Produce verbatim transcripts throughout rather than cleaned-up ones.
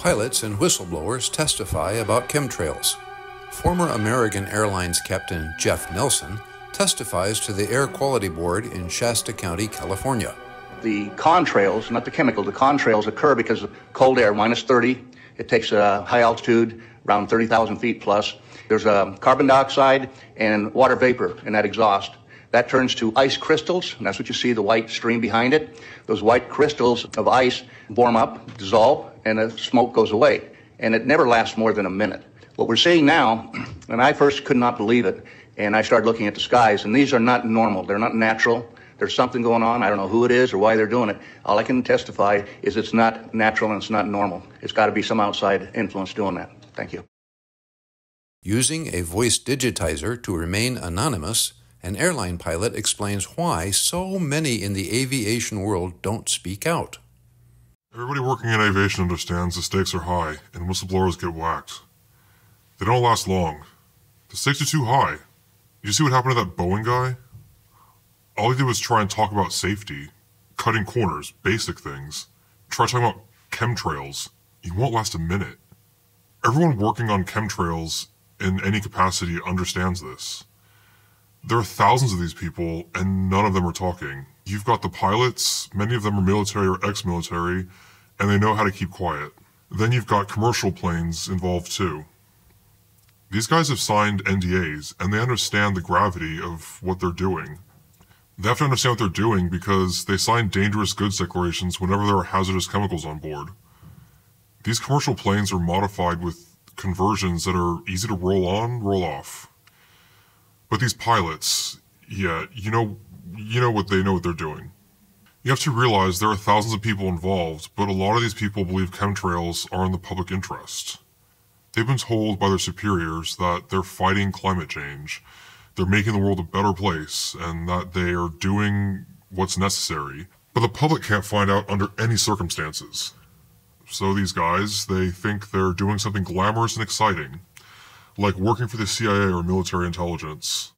Pilots and whistleblowers testify about chemtrails. Former American Airlines Captain Jeff Nelson testifies to the Air Quality Board in Shasta County, California. The contrails, not the chemical, the contrails occur because of cold air, minus thirty. It takes a high altitude, around thirty thousand feet plus. There's a carbon dioxide and water vapor in that exhaust. That turns to ice crystals, and that's what you see, the white stream behind it. Those white crystals of ice warm up, dissolve, and the smoke goes away. And it never lasts more than a minute. What we're seeing now, and I first could not believe it, and I started looking at the skies, and these are not normal. They're not natural. There's something going on. I don't know who it is or why they're doing it. All I can testify is it's not natural and it's not normal. It's got to be some outside influence doing that. Thank you. Using a voice digitizer to remain anonymous, an airline pilot explains why so many in the aviation world don't speak out. Everybody working in aviation understands the stakes are high and whistleblowers get whacked. They don't last long. The stakes are too high. Did you see what happened to that Boeing guy? All he did was try and talk about safety, cutting corners, basic things. Try talking about chemtrails. He won't last a minute. Everyone working on chemtrails in any capacity understands this. There are thousands of these people, and none of them are talking. You've got the pilots, many of them are military or ex-military, and they know how to keep quiet. Then you've got commercial planes involved too. These guys have signed N D As, and they understand the gravity of what they're doing. They have to understand what they're doing because they sign dangerous goods declarations whenever there are hazardous chemicals on board. These commercial planes are modified with conversions that are easy to roll on, roll off. But these pilots, yeah, you know, you know what they know what they're doing. You have to realize there are thousands of people involved, but a lot of these people believe chemtrails are in the public interest. They've been told by their superiors that they're fighting climate change, they're making the world a better place, and that they are doing what's necessary. But the public can't find out under any circumstances. So these guys, they think they're doing something glamorous and exciting, like working for the C I A or military intelligence.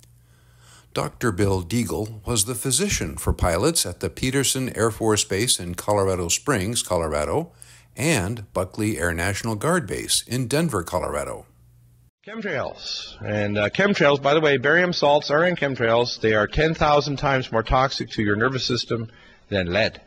Doctor Bill Deagle was the physician for pilots at the Peterson Air Force Base in Colorado Springs, Colorado, and Buckley Air National Guard Base in Denver, Colorado. Chemtrails. And uh, chemtrails, by the way, barium salts are in chemtrails. They are ten thousand times more toxic to your nervous system than lead.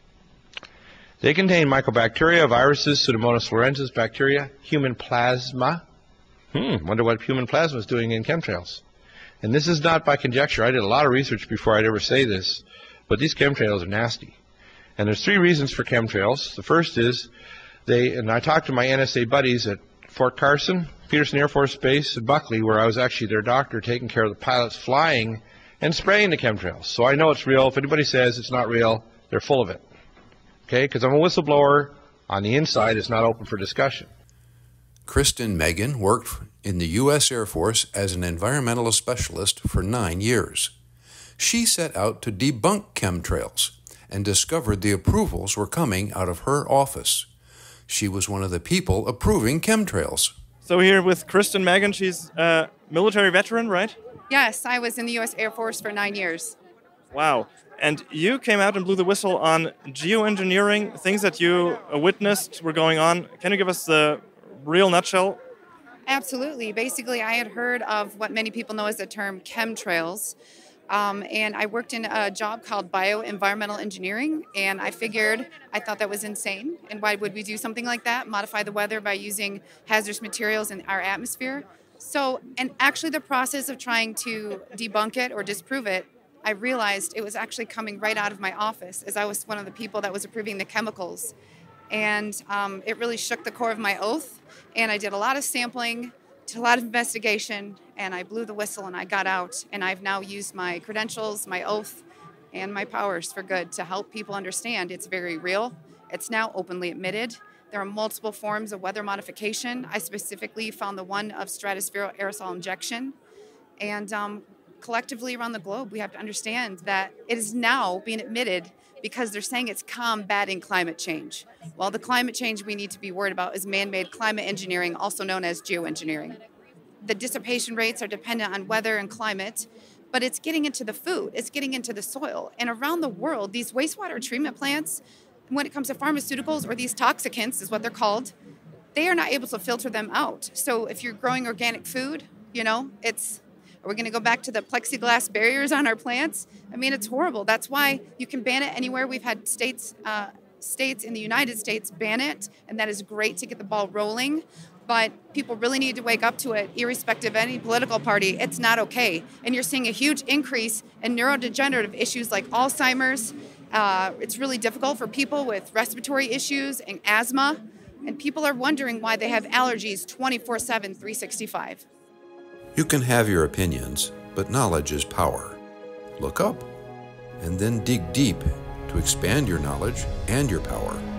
They contain mycobacteria, viruses, Pseudomonas florensis bacteria, human plasma. Hmm, wonder what human plasma is doing in chemtrails. And this is not by conjecture. I did a lot of research before I'd ever say this, but these chemtrails are nasty. And there's three reasons for chemtrails. The first is they, and I talked to my N S A buddies at Fort Carson, Peterson Air Force Base, and Buckley, where I was actually their doctor taking care of the pilots flying and spraying the chemtrails. So I know it's real. If anybody says it's not real, they're full of it. Okay, because I'm a whistleblower. On the inside, it's not open for discussion. Kristen Megan worked in the U S Air Force as an environmental specialist for nine years. She set out to debunk chemtrails and discovered the approvals were coming out of her office. She was one of the people approving chemtrails. So here with Kristen Megan, she's a military veteran, right? Yes, I was in the U S Air Force for nine years. Wow. And you came out and blew the whistle on geoengineering, things that you witnessed were going on. Can you give us the real nutshell? Absolutely. Basically, I had heard of what many people know as the term chemtrails. Um, and I worked in a job called bioenvironmental engineering, and I figured, I thought that was insane. And why would we do something like that? Modify the weather by using hazardous materials in our atmosphere? So, and actually the process of trying to debunk it or disprove it, I realized it was actually coming right out of my office, as I was one of the people that was approving the chemicals. And um, it really shook the core of my oath. And I did a lot of sampling, did a lot of investigation, and I blew the whistle and I got out. And I've now used my credentials, my oath, and my powers for good to help people understand it's very real. It's now openly admitted. There are multiple forms of weather modification. I specifically found the one of stratospheric aerosol injection. And um, collectively around the globe, we have to understand that it is now being admitted because they're saying it's combating climate change. Well, the climate change we need to be worried about is man-made climate engineering, also known as geoengineering. The dissipation rates are dependent on weather and climate, but it's getting into the food, it's getting into the soil. And around the world, these wastewater treatment plants, when it comes to pharmaceuticals, or these toxicants is what they're called, they are not able to filter them out. So if you're growing organic food, you know, it's, are we going to go back to the plexiglass barriers on our plants? I mean, it's horrible. That's why you can ban it anywhere. We've had states, uh, states in the United States ban it, and that is great to get the ball rolling. But people really need to wake up to it, irrespective of any political party. It's not okay. And you're seeing a huge increase in neurodegenerative issues like Alzheimer's. Uh, it's really difficult for people with respiratory issues and asthma. And people are wondering why they have allergies twenty-four seven, three sixty-five. You can have your opinions, but knowledge is power. Look up, and then dig deep to expand your knowledge and your power.